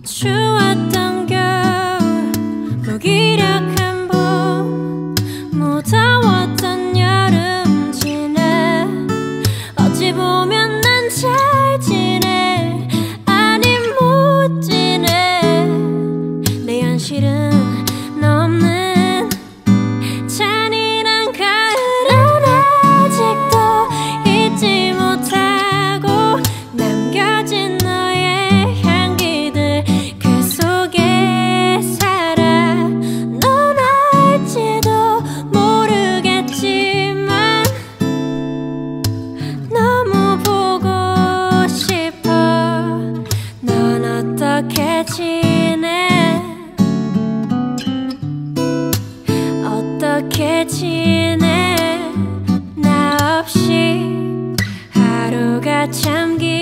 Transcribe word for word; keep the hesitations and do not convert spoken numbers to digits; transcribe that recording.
추웠던 겨울, 무기력한 봄, 무더웠던 여름 지내. 어찌 보면 난 잘 지내, 아님 못 지내. 내 현실은 너 없는 잔인한 가을은 아직도 잊지 못하고 남겨진 너의 향기들 그 속에 살아. 넌 알지도 모르겠지만 너무 보고 싶어. 넌 어떻게 지내? 어떻게 지내? 나 없이 하루가 참 길